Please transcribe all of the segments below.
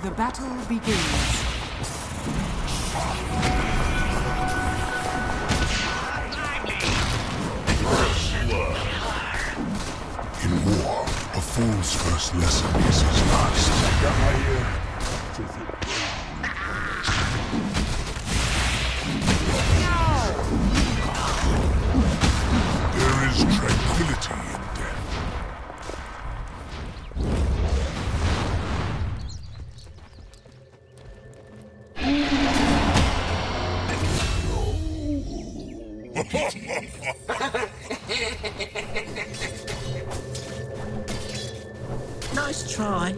The battle begins. In war, a fool's first lesson is his last. There is tranquility in death. Nice try.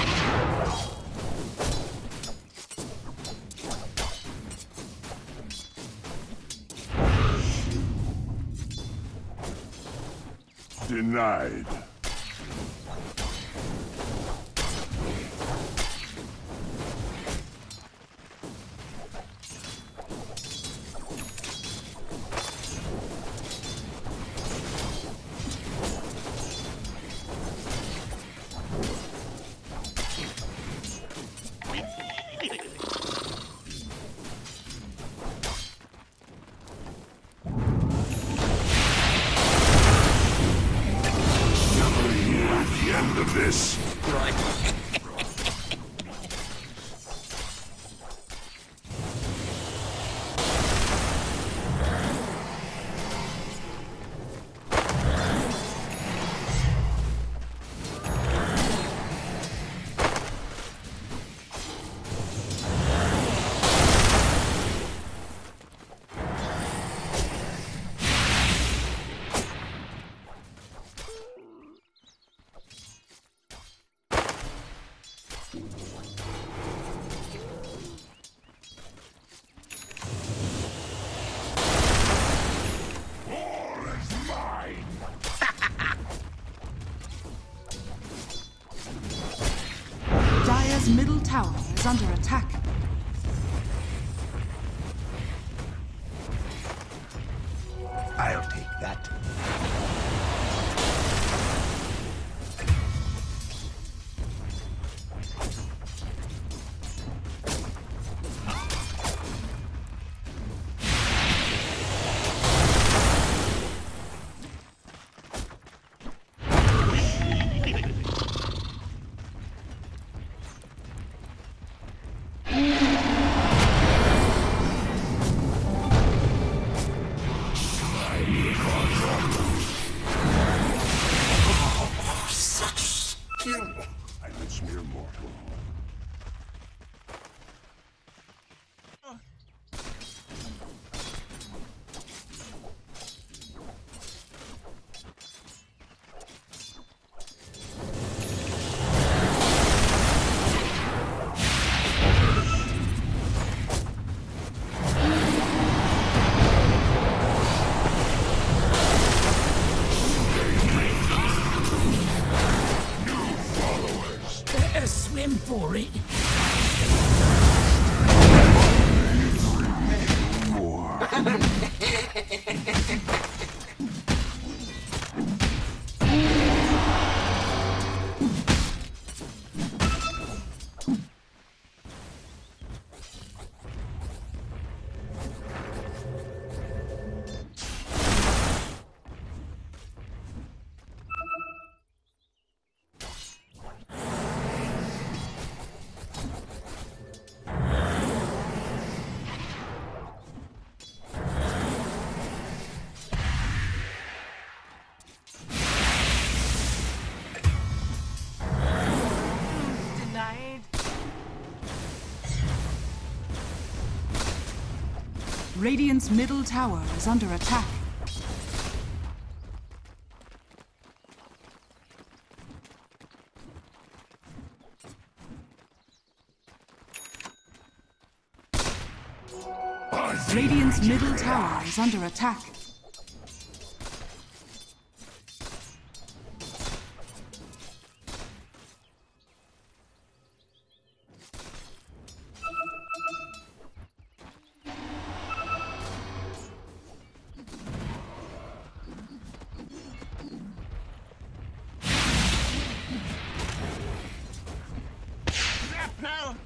Denied. End of this. Right. Dire's middle tower is under attack. I'll take that. I'm its mere mortal. Better swim for it. Denied. Radiant's middle tower is under attack. Radiant's middle tower is under attack. Now.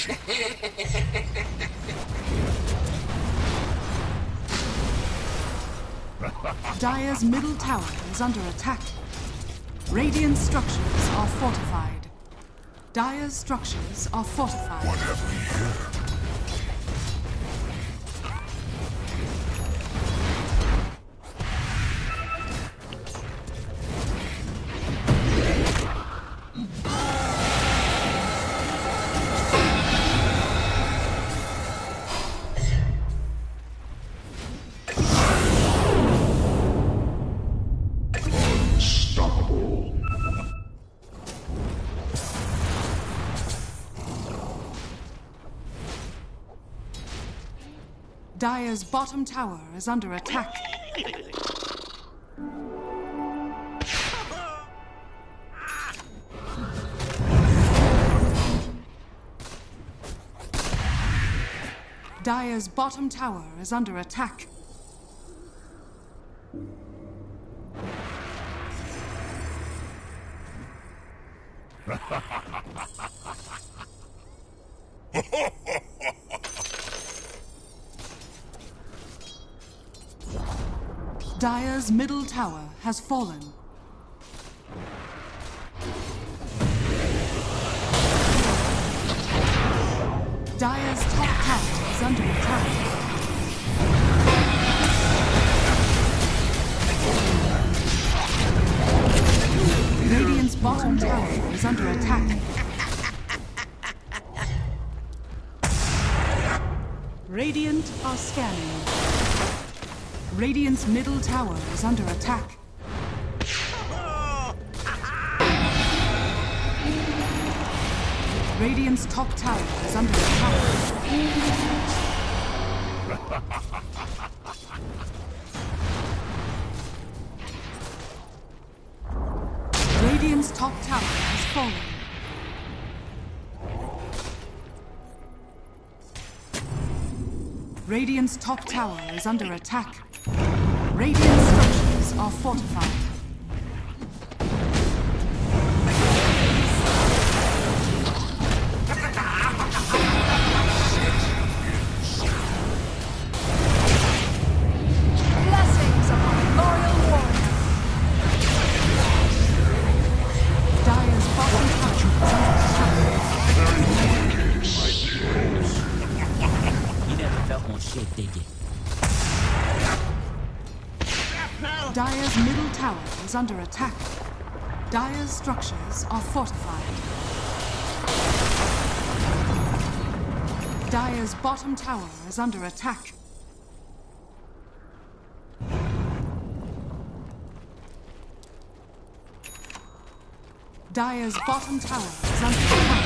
Dire's middle tower is under attack. Radiant structures are fortified. Dire's structures are fortified. What have we here? Dire's bottom tower is under attack. Dire's bottom tower is under attack. Dire's middle tower has fallen. Dire's top tower is under attack. Radiant's bottom tower is under attack. Radiant are scanning. Radiant's middle tower is under attack. Radiant's top tower is under attack. Radiant's top tower has fallen. Radiant's top tower is under attack. Radiant structures are fortified. Blessings upon loyal warrior. Dire's bottom tower is under attack. You never felt more shit, did you? Dire's middle tower is under attack. Dire's structures are fortified. Dire's bottom tower is under attack. Dire's bottom tower is under attack.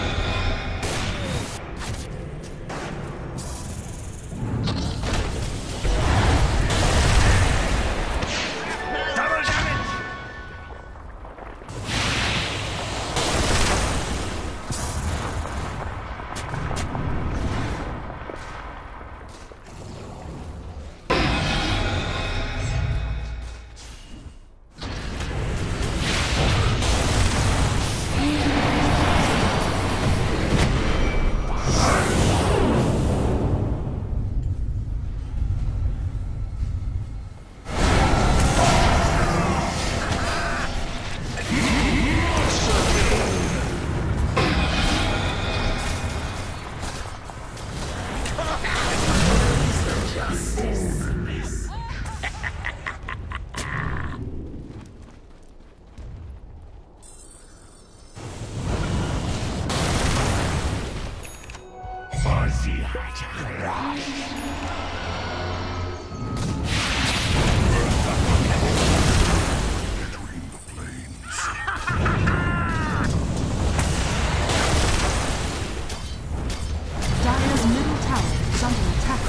Dire's middle tower is under attack.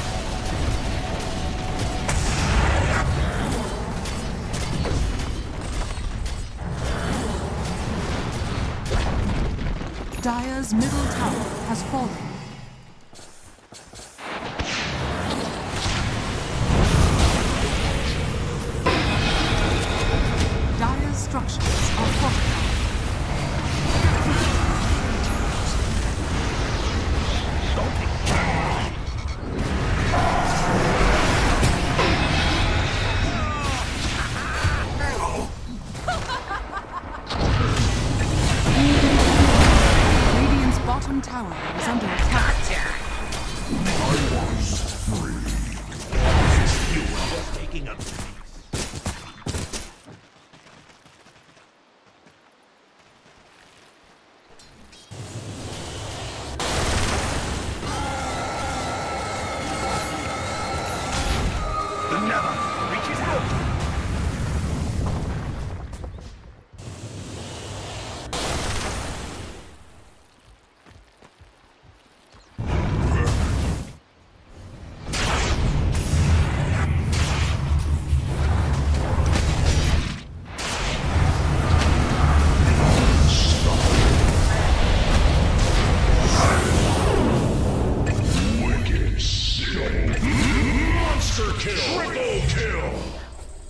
Dire's middle tower has fallen. Dire's structures are fortified.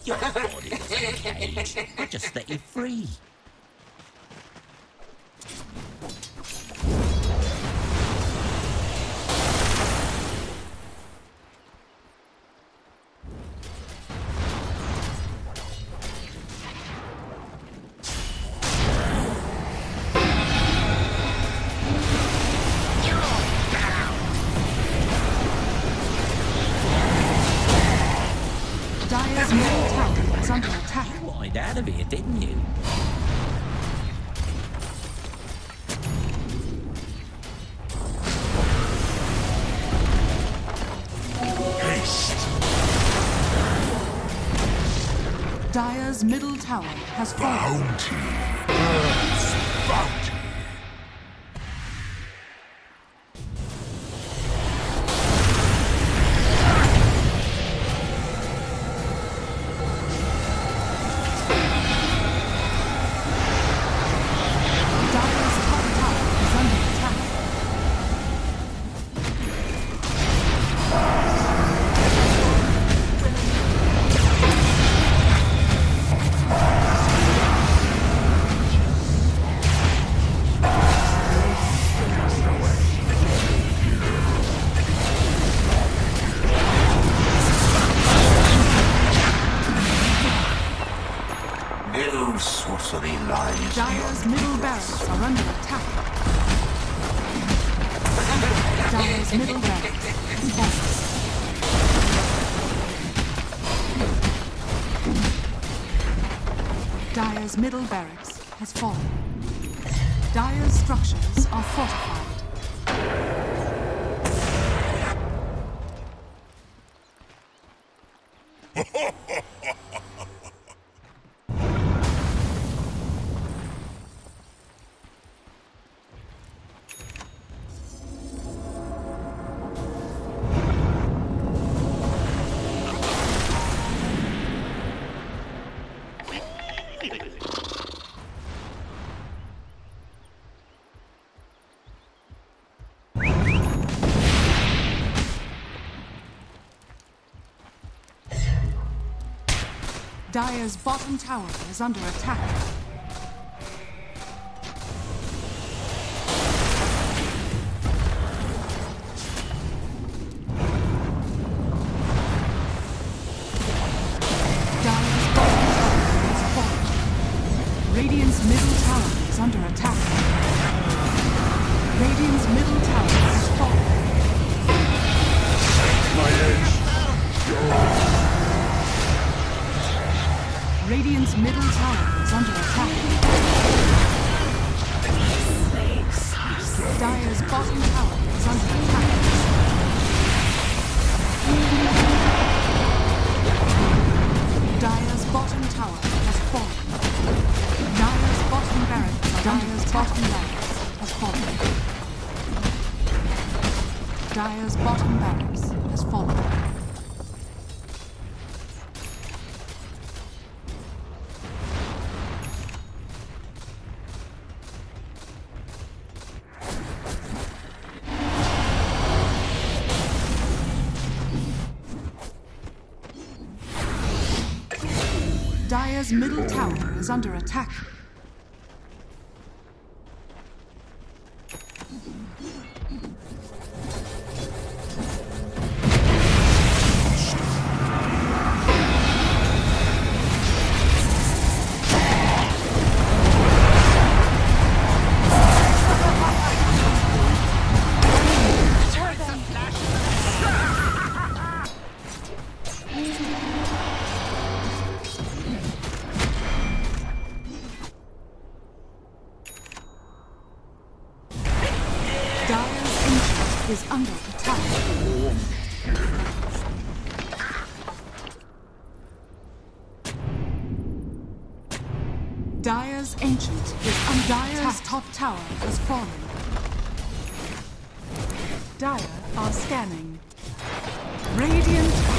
Your body is a cage. I just let you free. Dire's middle tower is under attack. You wanted out of here, didn't you? Haste. Dire's middle tower has fallen. Bounty. Earth's bounty. Dire's top tower is under attack. No sorcery lies Dire's middle barracks are under attack. Dire's middle barracks is fallen. Dire's middle barracks has fallen. Dire's structures are fortified. Dire's bottom tower is under attack. Dire's bottom tower has fallen. Radiant's middle tower is under attack. Radiant's middle tower has fallen. My edge. Radiant's middle tower is under attack. Dire's bottom tower is under attack. Dire's bottom tower has fallen. Dire's bottom barracks are under attack. Bottom barracks has fallen. Dire's bottom barracks has fallen. Dire's middle tower is under attack. Dire's ancient is under attack. Dire's ancient is under Dire's top tower has fallen. Dire are scanning. Radiant